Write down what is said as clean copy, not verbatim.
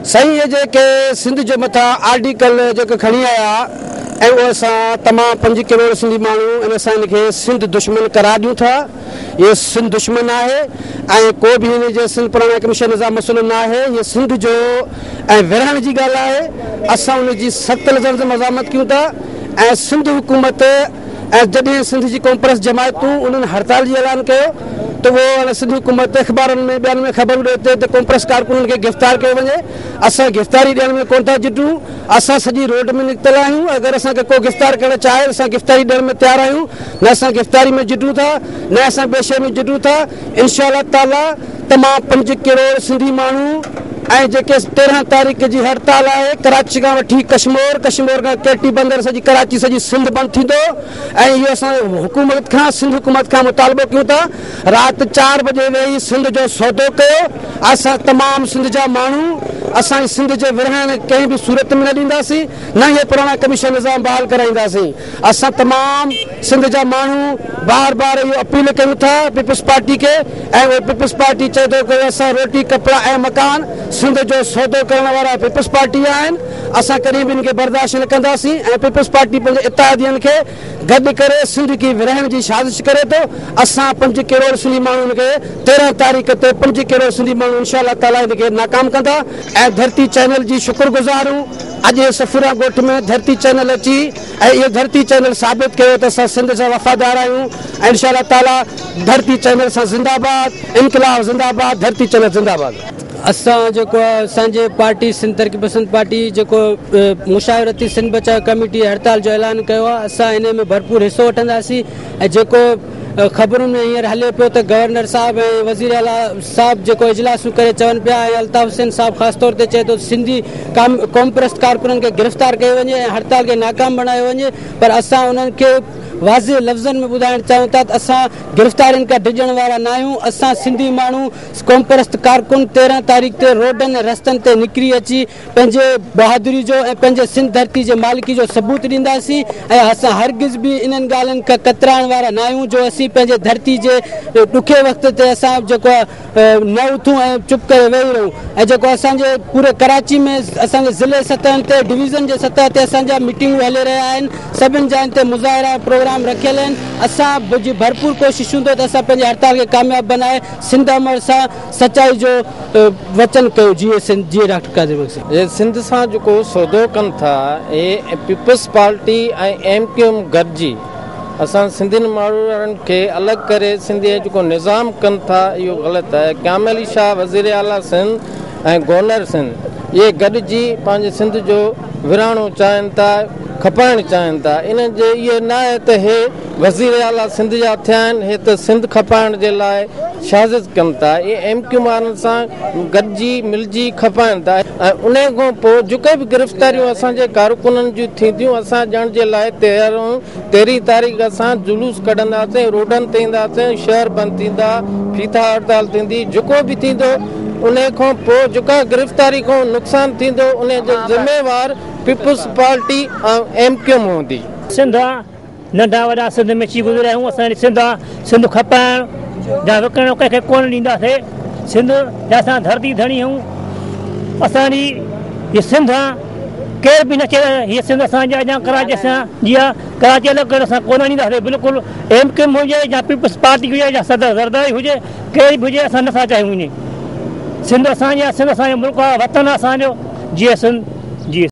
सही है जेके सिंध जो मथा आर्टिकल जो खड़ी आया ऐं उहो असां तमामु 5 करोड़ सिंधी माण्हू इन असां इनखे सिंध दुश्मन करार ॾियूं था। ये सिंध दुश्मन आहे ऐं को बि हिन जे सिंध पुराणा कमीशन जा मसइलो न आहे। ये सिंध जो ऐं विरहण जी ॻाल्हि आहे। असां उन जी सख़्त नज़र सां मज़ामत कयूं था ऐं सिंध हुकूमत ऐं जॾहिं सिंध जी कॉन्फ्रेंस जमायतूं उन्हनि हड़ताल जी ऐलान कयो तो वो सिंध हुकूमत अख़बारनि में ॿियनि में ख़बर ॾिए त कॉन्फ्रेंस कारकुननि खे गिरफ़्तार कयो वञे। असां गिरफ़्तारी ॾियण में कोन था जुटूं। असां सॼी रोड में निकितल आहियूं। अगरि असांखे को गिरफ़्तार करणु चाहे असां गिरफ़्तारी ॾियण में तयारु आहियूं। न असां गिरफ़्तारी में जुटूं था न असां ॿिए शइ में जुटूं था। इंशा अल्लाह ताला तमामु 5 करोड़ सिंधी माण्हू ऐं जेके 13 तारीख़ जी हड़ताल आहे कराची खां वठी कश्मीर खां केटी बंदर सॼी कराची सॼी सिंध बंदि थींदो ऐं इहो असां हुकूमत खां सिंध हुकूमत खां मुतालबो कयूं था। राति 4 बजे वेही सिंध जो सौदो कयो। असां तमामु सिंध जा माण्हू असां सिंध जे विरहण कंहिं बि सूरत में न ॾींदासीं न इहे पुराणा कमीशन निज़ाम बहाल कराईंदासीं। असां तमामु सिंध जा माण्हू बार बार इहो अपील कयूं था पीपल्स पार्टी खे ऐं उहे पीपल्स पार्टी चए थो कि असां रोटी कपिड़ा ऐं मकान सिंध जो सौदो करण वारा पीपल्स पार्टी आहिनि। असां कॾहिं बि इनखे बर्दाश्त न कंदासीं ऐं पीपल्स पार्टी पंहिंजे इत्तेहादियुनि खे गॾु करे सिंध की विरहण जी साज़िश करे थो। असां 5 करोड़ सिंधी माण्हुनि खे 13 तारीख़ ते 5 करोड़ सिंधी माण्हू इंशा अल्लाह ताला इनखे नाकाम कंदा ऐं धरती चैनल जी शुक्रगुज़ार हूं। अॼु सफ़ीरा ॻोठ में धरती चैनल अची ऐं इहो धरती चैनल साबित कयो त असां सिंध जा वफ़ादार आहियूं ऐं इंशा अल्लाह ताला धरती चैनल सां ज़िंदाबाद, इनकलाब ज़िंदाबाद, धरती चैनल ज़िंदाबाद। असां जेको असांजे पार्टी सिंध तरक़ी पसंद पार्टी जेको मुशावरती सिंध बचाव कमेटी हड़ताल जो ऐलान कयो आहे असां इन में भरपूर हिसो वठंदासीं ऐं जेको ख़बरुनि में हींअर हले पियो त गवर्नर साहब ऐं वज़ीर आला साहब जेको इजलासूं करे चवनि पिया ऐं अल्ताफ़ हुसैन साहब ख़ासि तौर ते चए थो सिंधी कॉन्फ्रेंस कारकुननि खे गिरफ़्तार कयो वञे ऐं हड़ताल खे नाकाम बणायो वञे। पर असां उन्हनि खे वाज़े लफ़्ज़नि में ॿुधाइणु चाहियूं था त असां गिरफ़्तारियुनि खां डिॼण वारा न आहियूं। असां सिंधी माण्हू कॉन्फ्रेंस कारकुन 13 तारीख़ ते रोडनि ऐं रस्तनि ते निकिरी अची पंहिंजे बहादुरी जो ऐं पंहिंजे सिंध धरती जे मालिकी जो सबूत ॾींदासीं ऐं असां हरगिज़ बि इन्हनि ॻाल्हियुनि खां कतराइण वारा न आहियूं जो असीं पंहिंजे धरती जे ॾुखे वक़्त ते असां जेको न उथूं ऐं चुप करे वेही रहूं। ऐं जेको असांजे पूरे कराची में असांजे ज़िले सतहनि ते डिवीज़न जे सतह ते असांजा मीटिंगूं हली रहिया आहिनि। सभिनि जाइनि ते मुज़ाहिरा प्रोग्राम रखियल आहिनि। असां जी भरपूर कोशिशि हूंदो त असां पंहिंजे हड़ताल खे कामयाबु बनाए सिंध अमर सां सचाई जो वचन कयो। जीअं डॉक्टर काज़िम अख़्तर सिंध सां जेको सौदो कनि था ऐं पीपल्स पार्टी ऐं MQM गॾिजी असां सिंधियुनि माण्हुनि खे अलॻि करे सिंधी जेको निज़ाम कनि था इहो ग़लति आहे। कामिल अली शाह वज़ीर आला सिंध ऐं गवर्नर सिंध इहे गॾिजी पंहिंजे सिंध जो विरहाणो चाहिनि था, खपाइणु चाहिनि था। इन जे इहे न आहे त हे वज़ीर आला सिंध जा थिया आहिनि, हे त सिंध खपाइण जे लाइ साज़िश कनि था। इहे MQ वारनि सां गॾिजी मिलजी खपाइनि था ऐं उन खां पोइ जेके बि गिरफ़्तारियूं असांजे कारकुननि जूं थींदियूं असां ॼण जे लाइ तयारु आहियूं। 13 तारीख़ असां जुलूस कढंदासीं, रोडनि ते ईंदासीं, शहर बंदि थींदा, फीता हड़ताल थींदी, जेको बि थींदो उन खां पोइ जेका गिरफ़्तारी खां नुक़सानु थींदो उन जो ज़िम्मेवार पीपल्स पार्टी ऐं MQM हूंदी। सिंध नंढा वॾा सिंध में अची गुज़रिया आहियूं। असांजी सिंध खपाइण जा विकिणण कंहिंखे कोन ॾींदासीं। सिंध जा असां धरती धणी आहियूं। असांजी हीअ सिंध केर बि न चए हीअ सिंध असांजा अञा कराची असां जीअं कराची अलॻि करे असां कोन ॾींदासीं। बिल्कुलु MQM हुजे या पीपल्स पार्टी हुजे या सदर ज़रदारी हुजे केर बि हुजे असां नथा चाहियूं। सिंध असांजा, सिंध असांजो मुल्क आहे, वतन आहे असांजो। जीअं सिंध